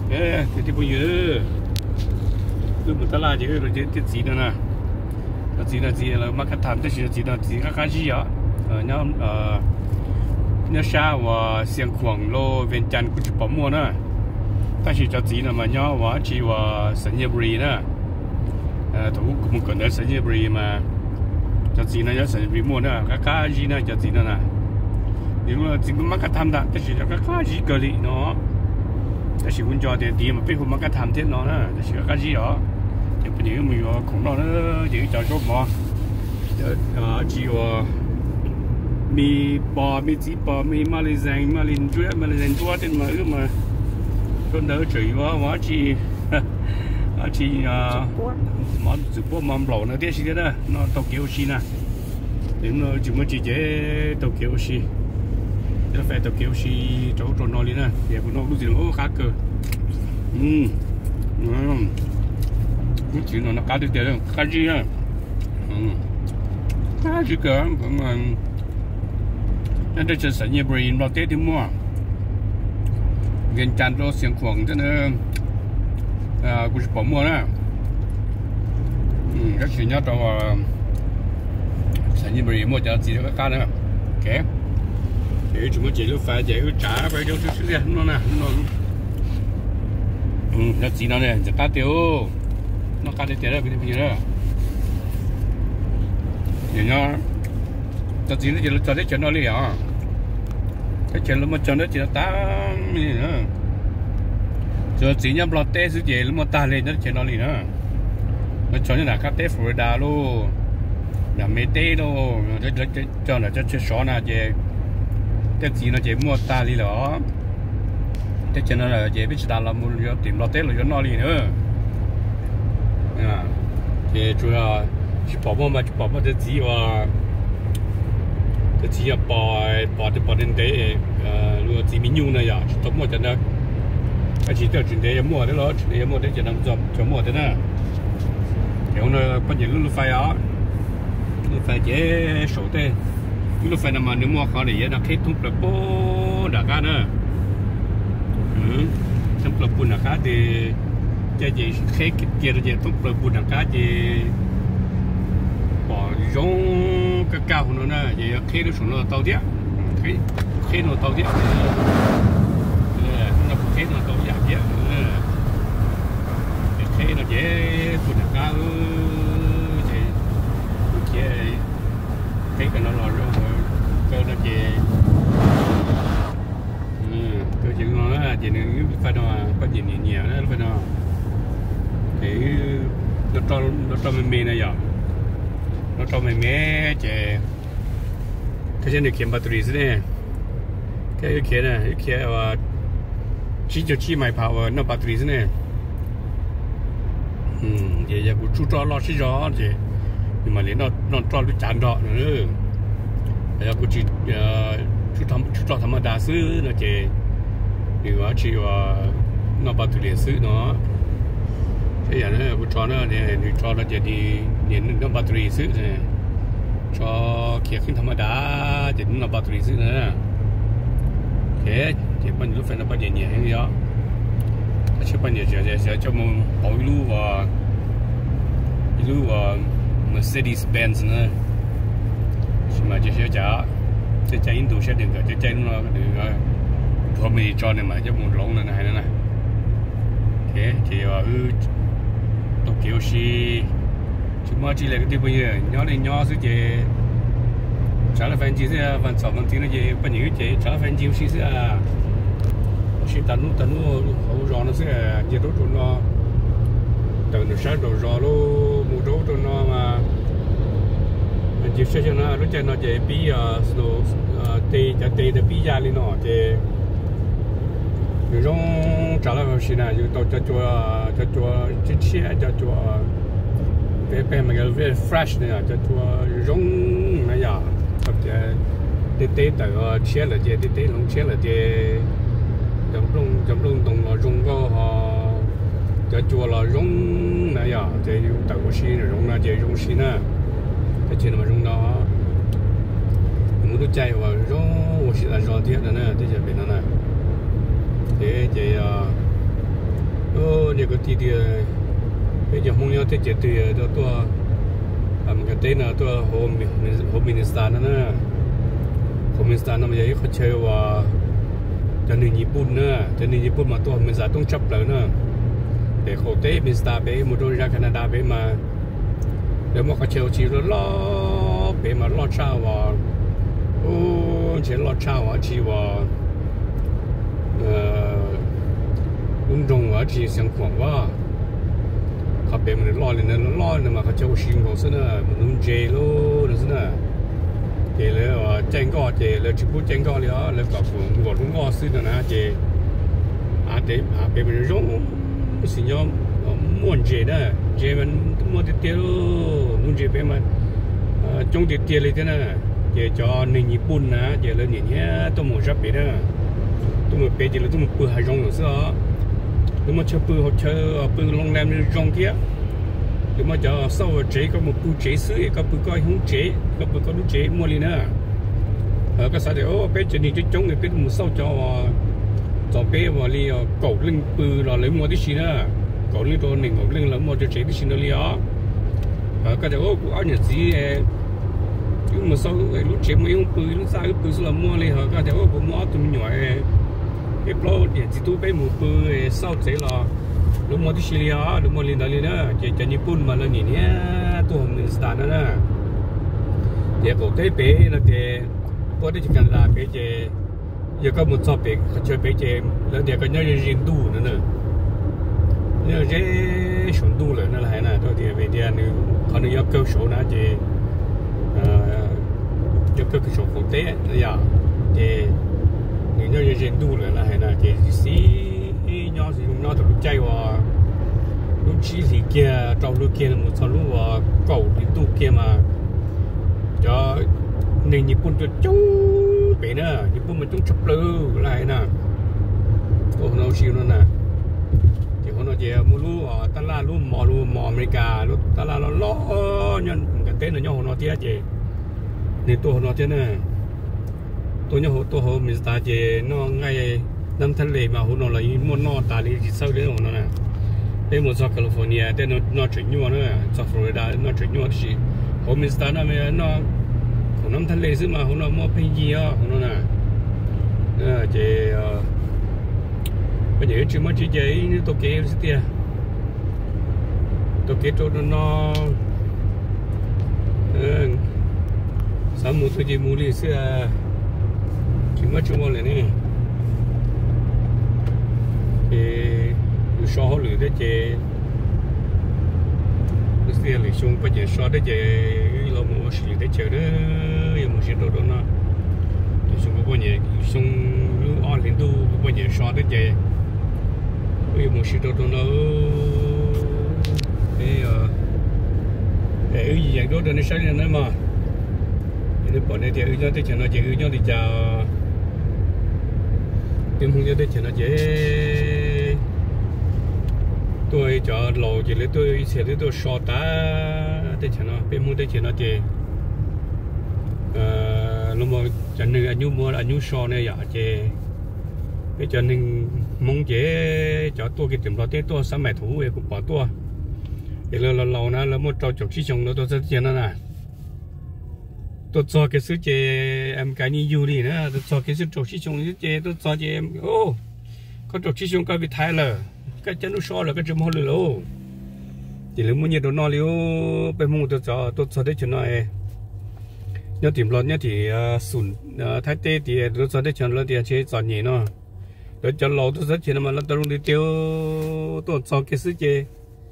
thì bây giờ cứ một tala chứ rồi cái gì nữa nè cái gì là mắc cái tham cái gì là gì cái gì á nhau nhau sao và xiang quảng lô viên chăn cũng chỉ bỏ mua nè ta chỉ cho gì là mà nhau và chỉ và sinh nhật bì nè thủ cũng cần đến sinh nhật bì mà cho gì nó nhớ sinh nhật bì mua nè cái gì nè cho gì nữa nè nhưng mà chỉ có mắc cái tham đó ta chỉ cho cái gì cơ li nó ta chỉ muốn cho tiền mà biết không mắc cái tham thế nó nè ta chỉ cái gì đó thì bây giờ mình cũng nó chỉ cho số mà chỉ là mi bò mi chỉ bò mi Malaysian tua trên mà con đỡ chửi quá chỉ món chụp bò mắm lẩu nó tiếc gì đó nó tàu kiểu gì nè đến nó chúng nó chỉ chế tàu kiểu gì nó phải tàu kiểu gì chỗ nó đi nè để của nó lúc gì nó khác cơ chỉ nó cá được tiền cá gì á cá gì cả mà nó đây chỉ sản nghiệp bì nó tết thì mua gần chăn đó xiên khoáng cho nên cũng chỉ bỏ mua nè các chuyện nhớ trong sản nghiệp bì mua cho gì đó cá nữa ok thì chúng ta chỉ lúc phải chỉ trả phải cho chút tiền nó nè nó chỉ nó này cá tiêu nó cá tiêu đó cái gì đó thì nó cho chỉ nó chỉ cho đấy cho nó liền à cái chuyện nó mà cho nó chỉ là tám nữa giờ chỉ nhắm lọt té sự gì nó mà ta lên nó cho nó liền nữa nó cho như là cá té Florida luôn là mấy té luôn cho là cho sò nè cái gì nó chỉ mua ta đi đó cái chuyện nó là chỉ biết ta làm một tìm lọt té rồi cho nó liền nữa thì chủ要去跑步嘛，去跑步这鸡哇，这鸡啊跑的得如果鸡米牛呢呀，去做么的呢？而且这准备要么的咯，准备要么的就能做么的呢？然后呢，关键路费啊，路费这少的，路费那么你么好的也那开通不波大家呢，通不波大家的。cái gì khai kia là gì tốt rồi buồn đằng cá gì bỏ giống cái cao nó nè gì khai nó xuống nó tàu tiếc khai nó tàu tiếc nó khai nó tàu giảm tiếc khai nó dễ buồn đằng cá gì kia khai cái nó là rồi cơ nó gì cơ chỉ nó là chỉ nên phải nó có gì nhiều đó phải nó thì nó cho mình này giờ nó cho mình mẹ chế cái trên này kiếm battery thế này cái này và chỉ cho chi máy power nó battery thế này vậy giờ cũng chú cho lo xí gió chứ nhưng mà nó cho nó chán đó nữa bây giờ cũng chỉ chú cho thằng mà đa số nó chế thìว่าchỉว่าnó battery số nó cái này nó cũng cho nó thì cho nó chỉ đi điện nó battery xứ này cho kiaขึ้นธรรมดาchỉ nó battery xứ nữa thế thì bây giờ phải nó bắt điện nhẹ hơn đó chứ bây giờ sẽ cho mình bảo lưu và Mercedes Benz nữa nhưng mà chỉ sẽ trả in đồ sẽ đừng cái chạy nó đừng thôi mình cho này mà cho một lông này nữa này thế thì tàu kiểu gì chúng ta chỉ là cái điều bây giờ nhỏ sự gì trả lại phần gì sẽ phần sáu phần chín là gì phần những cái trả lại phần gì sẽ chỉ tận lúc hậu rõ nó sẽ gì đó cho nó từ nó sáng đầu rõ luôn một chỗ cho nó mà chỉ sẽ cho nó lúc trên nó chỉ bí tê để bí ra lên nó thì rồi trả lại vào xin này rồi cho chiếc xe cho về mà cái về fresh này cho rong này giờ tập để từ xe là để lông xe là để chấm lông đồng là rong có họ cho là rong này giờ để từ xin là rong là để rong xin à cái chuyện mà rong đó muốn được chạy vào rong 我现在绕点的呢，这些别的呢。thế chị giờ có thì bây giờ không nhớ tới chuyện từ tôi cái tên là tôi Home Minister nữa Home Minister nó bây giờเขาchơiว่าcho nênญี่ปุ่นnữa cho nênญี่ปุ่นmà tôi Home Minister ต้องchấpเลยnữa đểเขาเตะ Minister ไปmột đôi ra Canada ไปมาแล้วมันเขาเชี่ยวชีวิตล้อไปมาล้อชาว่าโอ้เช่นล้อชาว่าชีว่าลุงจงว่าชีเสียงขวางว่าเขาเป็นมันล้อเลยนะล้อเนี่ยมาเขาเชี่ยวชิงของซึ่งน่ะมันลุงเจโร่นั่นซึ่งน่ะเจเลยว่าแจ้งก็เจเลยชิบุแจ้งก็เลยอ่ะแล้วก็ผมบอกลุงก็ซึ่งนะเจอาเดอาเป็นมันร้องสิ่งยอมม้วนเจนะเจมันม้วนเตี้ยลุงเจเป็นมันจงเตี้ยเลยนะเจจอในญี่ปุ่นนะเจเลยเนี่ยตัวหมูชับไปนะตัวหมูเป็ดเจเลยตัวหมูปืนหายร้องอยู่ซะตัวมันเชื่อปืนเขาเชื่อปืนโรงแรมในร้องเกี้ยตัวมันจะเศร้าเจก็มาปืนเจซื้อก็ปืนก็หุ้งเจก็ปืนก็ลูกเจมัวเลยนะก็สาเดียวเป็ดจะนี่จะจงไอ้เป็ดมันเศร้าจอเป็ดว่าเลยเก่าเรื่องปืนเราเลยมัวที่ชีนะเก่าเรื่องตัวหนึ่งเก่าเรื่องแล้วมัวจะเจที่ชีนั่นเลยอ่ะก็จะกูเอาเนี่ยสิmà sau lúc chế mới ông bự lúc sai bự là muaเลยhọ cái thì cũng mua tụi nhỏ cái bao để chỉ tu bé mua bự sau thế là lúc mua đi Syria lúc mua lên đó lên đó chỉ cho Nhật Bản mà là gì nhé tụi mình start đó nè thì có thấy bé là cái có thể chỉ cần là bé chỉ giờ có một số bé chơi bé chỉ là để có nhớ riêng đủ nữa nè nhớ riêng số đủ rồi nó là hay nè thôi thì về đi anh còn nhớ câu số nữa chỉ cho cái số quốc tế là giờ thì những người dân đủ rồi là hay là thì xí nhau thì nó từ lúc chạy vào lúc chỉ thì kia trong lúc kia là một số lúc vào cầu thì tu kia mà cho nên Nhật Bản cho chúng bị nữa Nhật Bản mình chúng chụp lưu lại nè tôi nói xíu nữa nè thì họ nói về mua lúa ta la lúa mò America lúa ta la nó ló nhân cái tên là nhau họ nói thế chứ nên tôi nói thế này tôi nhớ tôi họ mình ta chỉ nó ngay năm tháng lệ mà họ nói là muốn nó ta đi sau đấy họ nói nè bên một số California bên nó chuyển nhua nữa cho Florida nó chuyển nhua thì họ mình ta nó còn năm tháng lệ chứ mà họ nói mua cái gì á họ nói nè chỉ bây giờ chỉ mới chỉ như tôi kể gì tiền tôi kể cho nó sao mua tôi chỉ mua đi xưa chỉ mất chung một lần này thì so họ lựa đấy chứ cái xưa lựa chung bây giờ so đấy chứ là mua xí đấy chứ đó giờ mua xí đồ đó nó thì chung có bao nhiêu chung lưu on lên tu có bao nhiêu so đấy chứ bây giờ mua xí đồ đó nó để gì vậy đó nó sai lên đấy mà để bọn này thì nhau thì chẳng nói chỉ nhau thì chào tìm không nhau thì chẳng nói chỉ tôi cho lầu chỉ lấy tôi sẽ lấy tôi sọt ta thì chẳng nói bên mua thì chẳng nói chỉ lúc mà chẳng nên anh mua là anh sọt này vậy chỉ cái cho nên mong chỉ cho tôi cái tìm đó thế tôi sắm mẹ thú về cũng bỏ tôi thì là lầu nó là một trò chọc xí chồng nó tôi sẽ tiền nó nè tôi cho cái số chế em cái như du đi nữa tôi cho cái số trộn xí chung chế tôi cho chế em ô có trộn xí chung có bị thái lờ cái chân nó so là cái chấm hoa lửa ô chỉ là muốn nhiệt độ nó liu bên mông tôi cho đấy cho nó nhớ tìm lót nhớ thì sùn thái tê thì tôi cho đấy cho nó thì chế chọn nhỉ nó rồi cho lẩu tôi rất chỉ là mà nó tôi đi tiêu tôi cho cái số chế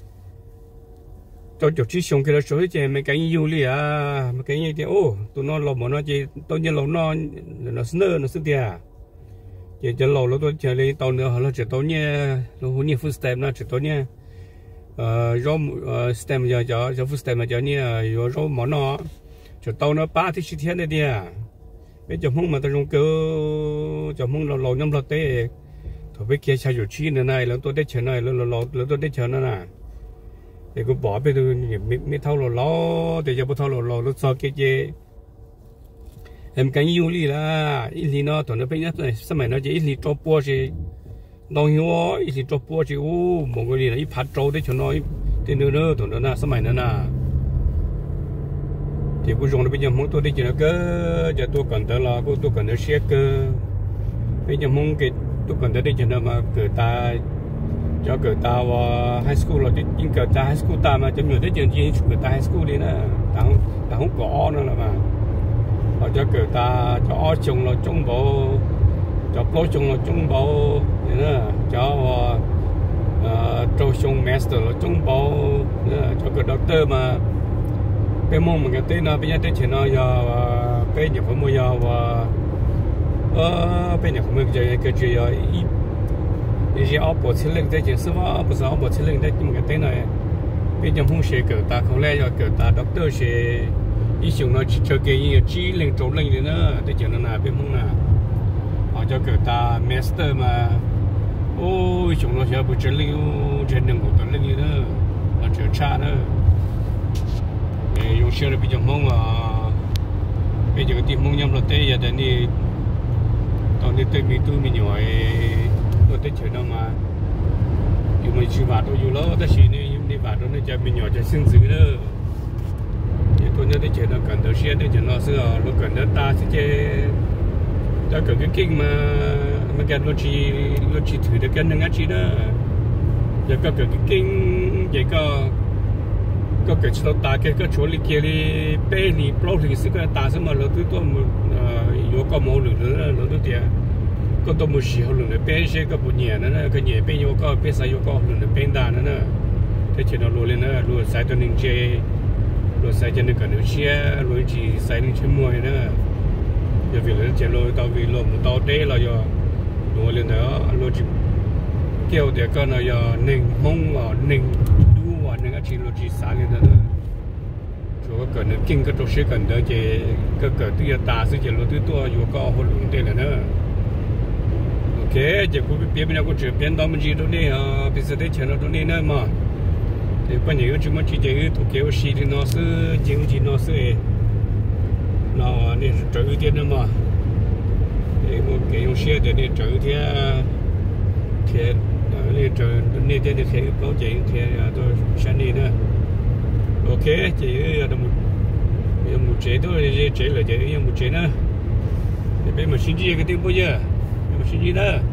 cho chụp chiếc xong cái đó số chứ mấy cái như li à mấy cái như thế ô tụi nó lồng mà nó chỉ tôi nhớ lồng nó snơ nó sức à chỉ cho lồng nó tôi chờ lên tàu nữa họ nó chỉ tôi nhé nó hút nhiều footstep nó chỉ tôi nhé rau stem giờ cho footstep mà cho nhé rau món nó chỉ tàu nó ba thì chỉ thiên đấy đi à bây giờ không mà tôi dùng cơ cho không lồng lồng nhâm lọt tê thôi bây kia xài chụp chiếc này là tôi để chờ này là tôi để chờ nó nè để cứ bỏ bên tôi mấy thau lò để cho bao thau lò nó so cái gì em cái yêu li là ít li nó tụi nó bây giờ này sao mày nó chỉ ít li cho bua gì น้องหิวอีสิจบปัวจิวมองกันนี่นะอีพัดโจได้ชนน้อยเต้นเนื้อตัวนั้นนะสมัยนั้นนะที่กูจงได้เป็นยังมงตัวได้จีนก็จะตัวกันแต่ละกูตัวกันแต่เชียก็เป็นยังมงกิตัวกันแต่ได้จีนมาเกิดตาcho cỡ ta vào high school rồi chính cỡ ta high school ta mà trong nhiều tới trường chỉ cỡ ta high school đi nè ta không có nữa là mà họ cho cỡ ta cho chung là chung bộ cho pro chung là chung bộ nữa cho chung master là chung bộ cho cỡ doctor mà cái môn mà cái tên nó bây giờ tới chuyện nó giờ cái nhập phẩm bây giờ và cái nhập phẩm cái chuyện thì chỉ áp bộ chiến lược đấy chỉ sư phụ不是áp bộ chiến lược đấy nhưng cái tên này bây giờ không sẽ cỡ ta không lẽ cho cỡ ta doctor sẽ ý chúng nó chỉ cho cái chỉ lên chỗ lên nữa để cho nó là bên mông nào họ cho cỡ ta master mà ôi chúng nó sẽ bù chân lên trên đường của tôi lên nữa là trở cha nữa dùng xe là bây giờ mông bây giờ cái team mông nhâm là tây giờ đến đi tao đi tới mình nhồi tới chuyện nào mà dù mình chỉ vào tôi dù lâu tới chuyện này đi vào tôi nó cho mình nhỏ cho xương dữ nữa thì tôi nhớ tới chuyện nó cần tới xe tới chuyện nó xưa nó cần tới ta sẽ chơi ta cần cái kinh mà cái nó chỉ thử được cái năng chỉ đó giờ có cái kinh vậy có cái chỗ ta cái chỗ li kia li bé li pro thì sự cái ta sẽ mà nó cứ tôi có có màu nữa nó tiền có tôi muốn xíu luôn bé xe có bún nhẹ nữa cái nhẹ bé yêu có bé sai yêu có luôn bé đa nữa thế chỉ nó luôn lên nữa luôn sai cho nên chơi luôn sai cho nên cả nước xe luôn chỉ sai nên chơi mồi nữa giờ việc là chơi luôn tao vì luôn một tao đế là giờ luôn lên đó luôn chỉ kêu để con là giờ nình mông ở nình đu vào nình chỉ luôn chỉ sai lên đó chỗ có cần kinh cái chỗ xe cần đó chơi cái từ ta sẽ chơi luôn từ tua yêu có hồ luôn đây là nữa ok giờ cô biết bên nào cô chuyển biến đó mình chỉ đó này bây giờ để chuyển nó đó này nữa mà thì quan điểm chúng mình chỉ chơi thuộc kiểu xí thì nó sẽ chính chỉ nó sẽ nó này trở ưu tiên nữa mà thì một cái用xe để trở ưu tiên thì này trở này để thì bảo chạy thì tôi sáng đi nữa ok chỉ là một chế thôi chế là chế một chế nữa thì bên mà xin gì cái tiếng bao giờ xin gì đó